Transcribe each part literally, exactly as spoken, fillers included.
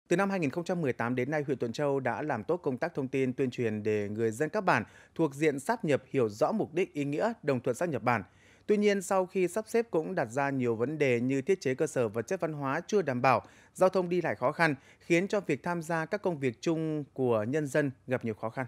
Từ năm hai nghìn không trăm mười tám đến nay, huyện Tuần Châu đã làm tốt công tác thông tin tuyên truyền để người dân các bản thuộc diện sáp nhập hiểu rõ mục đích, ý nghĩa, đồng thuận sáp nhập bản. Tuy nhiên, sau khi sắp xếp cũng đặt ra nhiều vấn đề như thiết chế cơ sở vật chất văn hóa chưa đảm bảo, giao thông đi lại khó khăn, khiến cho việc tham gia các công việc chung của nhân dân gặp nhiều khó khăn.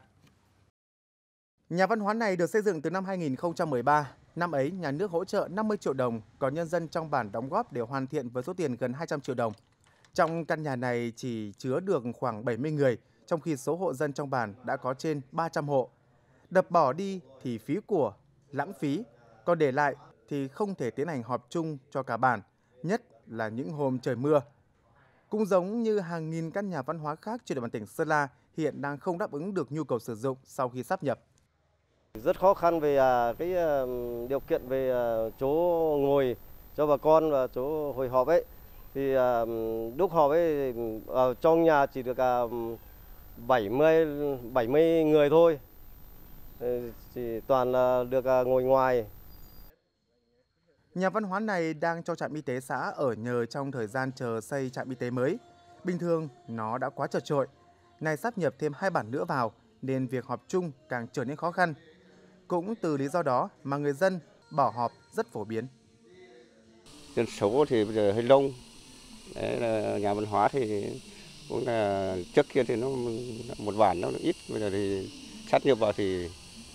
Nhà văn hóa này được xây dựng từ năm hai nghìn không trăm mười ba. Năm ấy, nhà nước hỗ trợ năm mươi triệu đồng, còn nhân dân trong bản đóng góp để hoàn thiện với số tiền gần hai trăm triệu đồng. Trong căn nhà này chỉ chứa được khoảng bảy mươi người, trong khi số hộ dân trong bản đã có trên ba trăm hộ. Đập bỏ đi thì phí của, lãng phí, còn để lại thì không thể tiến hành họp chung cho cả bản, nhất là những hôm trời mưa. Cũng giống như hàng nghìn căn nhà văn hóa khác trên địa bàn tỉnh Sơn La, hiện đang không đáp ứng được nhu cầu sử dụng sau khi sáp nhập. Rất khó khăn về à, cái à, điều kiện về à, chỗ ngồi cho bà con và chỗ hội họp ấy. Thì à, lúc họp ấy ở trong nhà chỉ được à, bảy mươi bảy mươi người thôi. Chỉ toàn là được à, ngồi ngoài. Nhà văn hóa này đang cho trạm y tế xã ở nhờ trong thời gian chờ xây trạm y tế mới. Bình thường nó đã quá chật chội, nay sáp nhập thêm hai bản nữa vào nên việc họp chung càng trở nên khó khăn. Cũng từ lý do đó mà người dân bỏ họp rất phổ biến. Dân số thì bây giờ hơi đông. Đấy là nhà văn hóa thì cũng là trước kia thì nó một bản nó ít, bây giờ thì sát nhập vào thì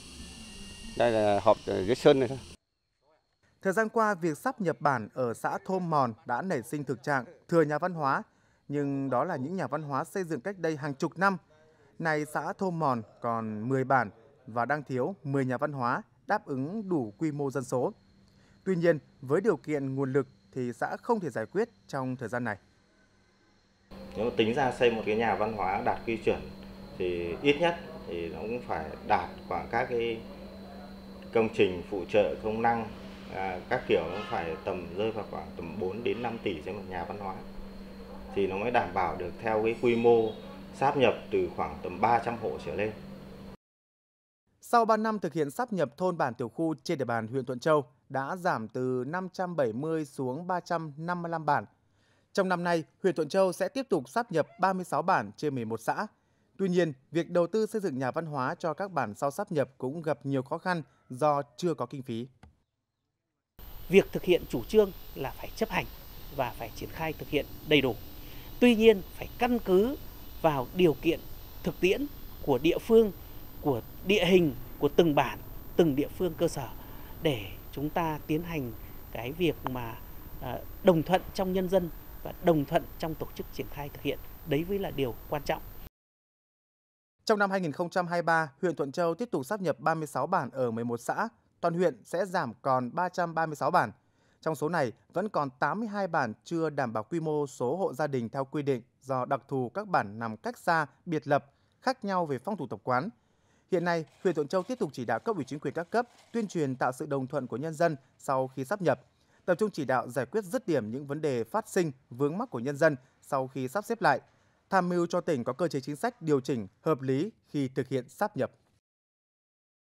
đây là họp ở dưới sơn này thôi. Thời gian qua, việc sáp nhập bản ở xã Thôm Mòn đã nảy sinh thực trạng thừa nhà văn hóa, nhưng đó là những nhà văn hóa xây dựng cách đây hàng chục năm. Nay xã Thôm Mòn còn mười bản và đang thiếu mười nhà văn hóa đáp ứng đủ quy mô dân số. Tuy nhiên, với điều kiện nguồn lực thì xã không thể giải quyết trong thời gian này. Nếu mà tính ra xây một cái nhà văn hóa đạt quy chuẩn thì ít nhất thì nó cũng phải đạt khoảng các cái công trình phụ trợ công năng à, các kiểu, nó phải tầm rơi vào khoảng tầm bốn đến năm tỷ cho một nhà văn hóa thì nó mới đảm bảo được theo cái quy mô sáp nhập từ khoảng tầm ba trăm hộ trở lên. Sau ba năm thực hiện sáp nhập thôn bản tiểu khu trên địa bàn huyện Thuận Châu đã giảm từ năm trăm bảy mươi xuống ba trăm năm mươi lăm bản. Trong năm nay, huyện Thuận Châu sẽ tiếp tục sáp nhập ba mươi sáu bản trên mười một xã. Tuy nhiên, việc đầu tư xây dựng nhà văn hóa cho các bản sau sáp nhập cũng gặp nhiều khó khăn do chưa có kinh phí. Việc thực hiện chủ trương là phải chấp hành và phải triển khai thực hiện đầy đủ. Tuy nhiên, phải căn cứ vào điều kiện thực tiễn của địa phương, của địa hình, của từng bản, từng địa phương cơ sở để chúng ta tiến hành cái việc mà đồng thuận trong nhân dân và đồng thuận trong tổ chức triển khai thực hiện. Đấy mới là điều quan trọng. Trong năm hai nghìn không trăm hai mươi ba, huyện Thuận Châu tiếp tục sáp nhập ba mươi sáu bản ở mười một xã, toàn huyện sẽ giảm còn ba trăm ba mươi sáu bản. Trong số này, vẫn còn tám mươi hai bản chưa đảm bảo quy mô số hộ gia đình theo quy định do đặc thù các bản nằm cách xa, biệt lập, khác nhau về phong tục tập quán. Hiện nay, huyện Thuận Châu tiếp tục chỉ đạo cấp ủy chính quyền các cấp tuyên truyền tạo sự đồng thuận của nhân dân sau khi sáp nhập, tập trung chỉ đạo giải quyết dứt điểm những vấn đề phát sinh, vướng mắc của nhân dân sau khi sắp xếp lại, tham mưu cho tỉnh có cơ chế chính sách điều chỉnh hợp lý khi thực hiện sáp nhập.